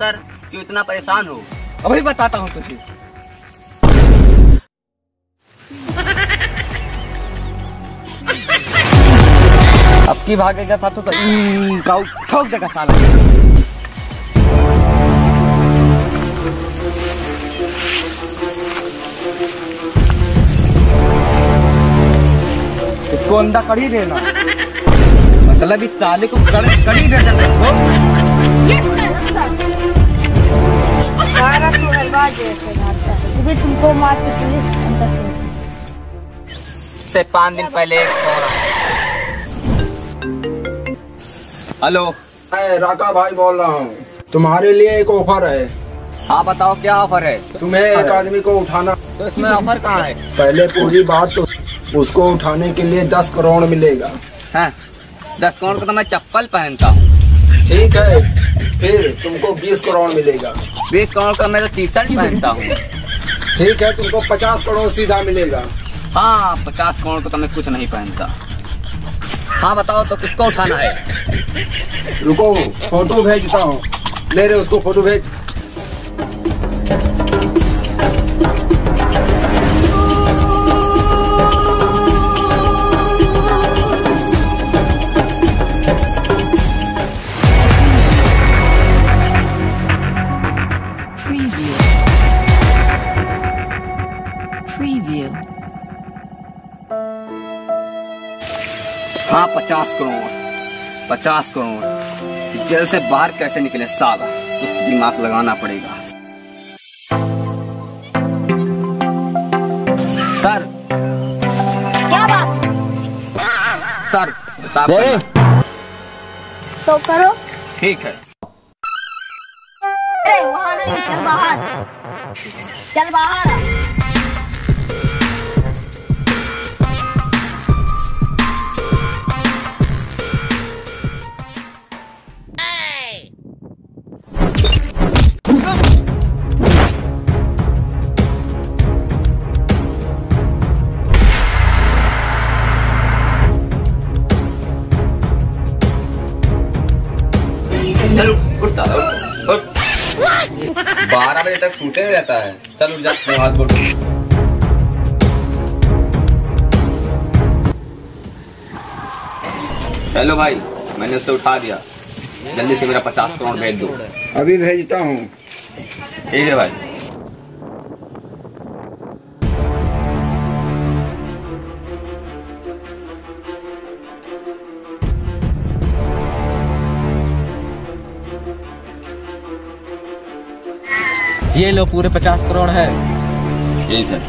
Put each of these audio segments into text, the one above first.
Sir क्यों इतना परेशान हो? अभी बताता हूँ तुझे। अब की भागेगा था तो ठोक देगा साला। इसको अंडा कड़ी देना, मतलब इस साले को कड़ी दे देना। सारा तो हलवा जैसे मारता है, तभी तुमको मार के पुलिस अंदर से 5 दिन पहले हेलो, मैं राका भाई बोल रहा हूँ। तुम्हारे लिए एक ऑफर है। हाँ बताओ क्या ऑफर है? तुम्हें एक आदमी को उठाना। तो इसमें ऑफर कहाँ है? पहले पूरी बात तो उसको उठाने के लिए 10 करोड़ मिलेगा। हाँ 10 करोड़ का तो मैं चप्पल पहनता हूँ। ठीक है, फिर तुमको 20 करोड़ मिलेगा। 20 करोड़ का मैं तो टी-शर्ट पहनता हूँ। ठीक है, तुमको 50 करोड़ सीधा मिलेगा। हाँ 50 करोड़ का तो मैं कुछ नहीं पहनता। हाँ बताओ तो किसको उठाना है? रुको फोटो भेजता हूँ। ले रहे उसको फोटो भेज। हाँ 50 करोड़ 50 करोड़। जेल से बाहर कैसे निकले साला, उस दिमाग लगाना पड़ेगा। सर क्या बात? सर साहब तो करो। ठीक है। वहाँ नहीं, चल बाहर, चल बाहर आ। चलो उठता है, उठ। 12 बजे तक सूते में रहता है। चल उठ जा, हाथ बोल। हेलो भाई, मैंने उससे उठा दिया। जल्दी से मेरा 50 करोड़ भेज दो। अभी भेजता हूँ। ठीक है भाई। ये लो पूरे 50 करोड़ है। ठीक है।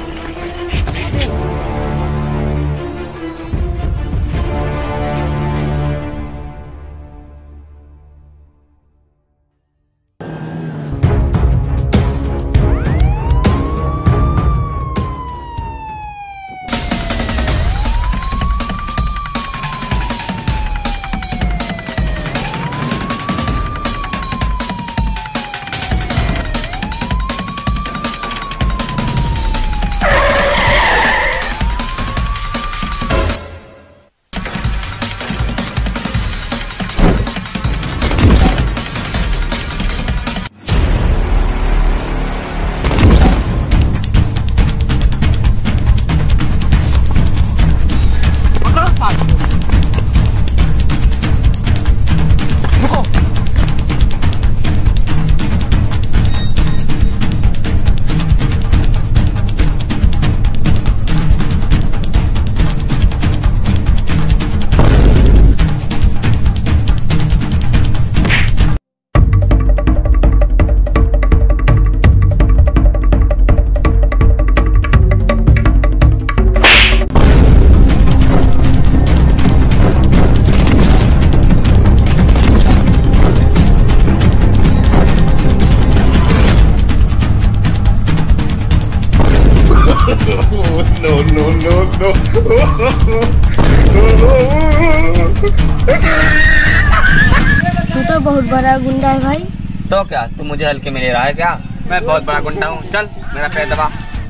तू तो बहुत बड़ा गुंडा है भाई। तो क्या तू मुझे हल्के में ले रहा है क्या? मैं बहुत बड़ा गुंडा हूँ। चल मेरा पैर दबा।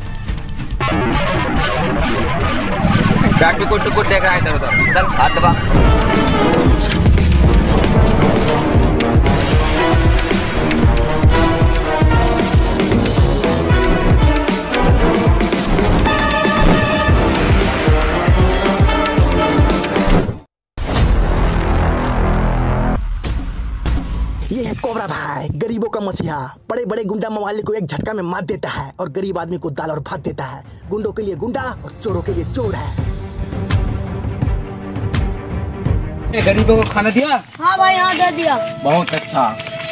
क्या टुकुर टुकुर देख रहा है इधर उधर? चल हाथ दबा। मसीहा बड़े बड़े गुंडा मवाली को एक झटका में मार देता है और गरीब आदमी को दाल और भात देता है। गुंडों के लिए गुंडा और चोरों के लिए चोर है। गरीबों को खाना दिया? हाँ भाई, हाँ दे दिया। बहुत अच्छा।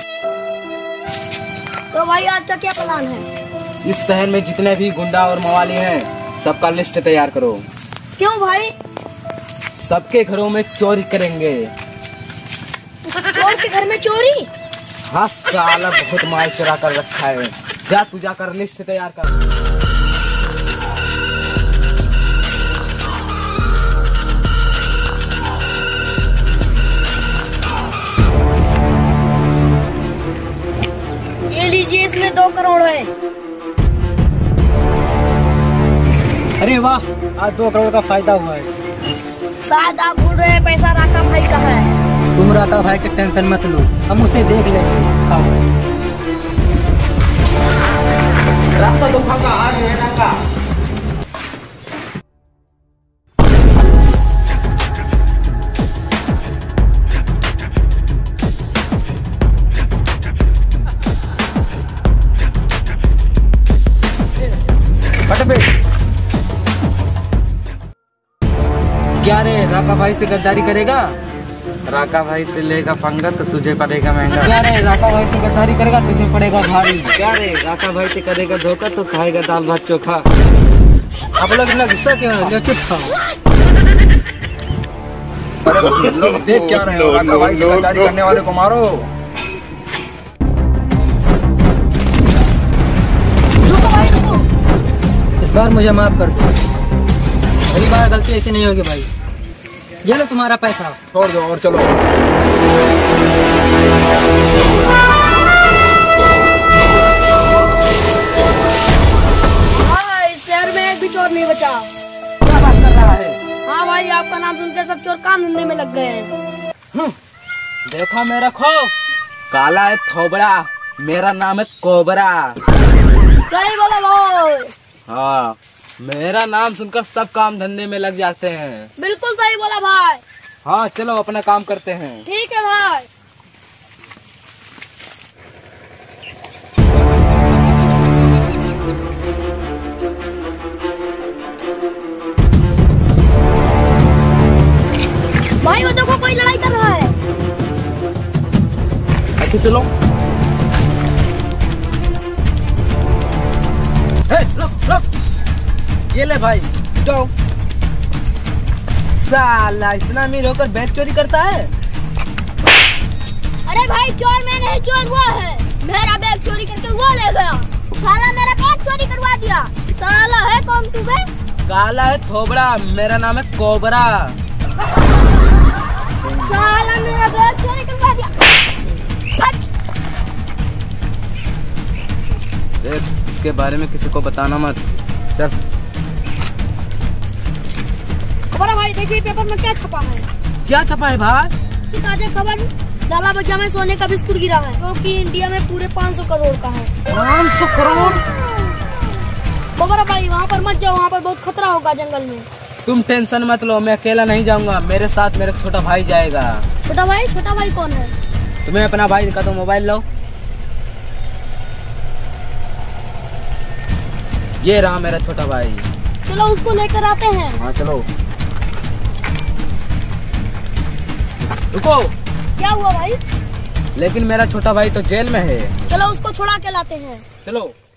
तो भाई आज का क्या प्लान है? इस शहर में जितने भी गुंडा और मवाली हैं सबका लिस्ट तैयार करो। क्यों भाई? सबके घरों में चोरी करेंगे। चोर के घर में चोरी? हाँ साला बहुत माल चुरा कर रखा है। जा तू जाकर लिस्ट तैयार कर। ये लीजिए, इसमें 2 करोड़ है। अरे वाह, आज 2 करोड़ का फायदा हुआ है। शायद आप भूल रहे हैं पैसा राका भाई का है। तुम राका भाई की टेंशन मत लो, हम उसे देख लेंगे। खाओ। रास्ता तो खाओगा, आज है राका। क्या रे, राका भाई से गद्दारी करेगा? राका भाई से लेगा पंगा तो तुझे पड़ेगा महंगा। क्या रे, राका भाई से गद्दारी करेगा तुझे पड़ेगा भारी। क्या रे, राका भाई से करेगा धोखा तो खाएगा दाल भात चोखा। आप लोग इतना गुस्सा क्यों है? चुप खाओ। लोग देख क्या रहे हो? राका भाई से गद्दारी करने वाले को मारो। इस बार मुझे माफ कर दो, अगली बार गलती ऐसी नहीं होगी भाई। ये लो तुम्हारा पैसा। छोड़ दो और चलो। भाई शहर में एक भी चोर नहीं बचा। क्या बात कर रहा है? हाँ भाई, आपका नाम सुनकर सब चोर काम धंधे में लग गए हैं। देखा मेरा खो, काला है थोबड़ा, मेरा नाम है कोबरा। सही बोला भाई। हाँ, मेरा नाम सुनकर सब काम धंधे में लग जाते हैं। बिल्कुल सही बोला भाई। हाँ चलो अपना काम करते हैं। ठीक है भाई। भाई वो देखो, कोई लड़ाई कर रहा है। अच्छा चलो। रुक। ये ले भाई, जाओ। साला इतना अमीर होकर बैग चोरी करता है। अरे भाई, चोर मैं नहीं, चोर वो है। मेरा बैग चोरी करके वो ले गया। साला मेरा बैग चोरी करवा दिया। साला है कौन तू बे? काला है थोबड़ा, मेरा नाम है कोबरा। साला मेरा बैग चोरी करवा दिया। देख, इसके बारे में किसी को बताना मत। चल। बड़ा भाई देखिए पेपर में क्या छपा है। क्या छपा है भाई? ताजा खबर, डाला बगिया में सोने का बिस्कुट गिरा है, जो कि इंडिया में पूरे 500 करोड़ का है। 500 करोड़? बड़ा भाई वहाँ पर मत जाओ, वहाँ पर बहुत खतरा होगा जंगल में। तुम टेंशन मत लो, मैं अकेला नहीं जाऊंगा, मेरे साथ मेरा छोटा भाई जाएगा। छोटा भाई कौन है? तुम्हें अपना भाई का तो मोबाइल लो। ये रहा मेरा छोटा भाई। चलो उसको लेकर आते हैं। हाँ चलो। रुको। क्या हुआ भाई? लेकिन मेरा छोटा भाई तो जेल में है। चलो उसको छुड़ा के लाते हैं। चलो।